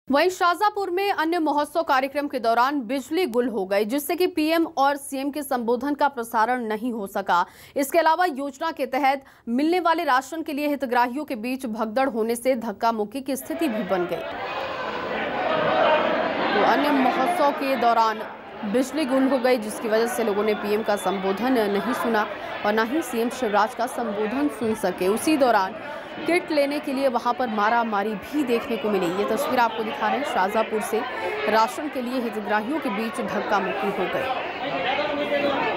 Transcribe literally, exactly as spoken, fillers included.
वहीं शाहजहांपुर में अन्य महोत्सव कार्यक्रम के दौरान बिजली गुल हो गई, जिससे कि पीएम और सीएम के संबोधन का प्रसारण नहीं हो सका। इसके अलावा योजना के तहत मिलने वाले राशन के लिए हितग्राहियों के बीच भगदड़ होने से धक्का मुक्की की स्थिति भी बन गई। तो अन्य महोत्सव के दौरान बिजली गुल हो गई, जिसकी वजह से लोगों ने पीएम का संबोधन नहीं सुना और न ही सीएम शिवराज का संबोधन सुन सके। उसी दौरान किट लेने के लिए वहां पर मारा मारी भी देखने को मिली। ये तस्वीर आपको दिखा रहे हैं शाहजहांपुर से। राशन के लिए हितग्राहियों के बीच धक्का मुक्की हो गई।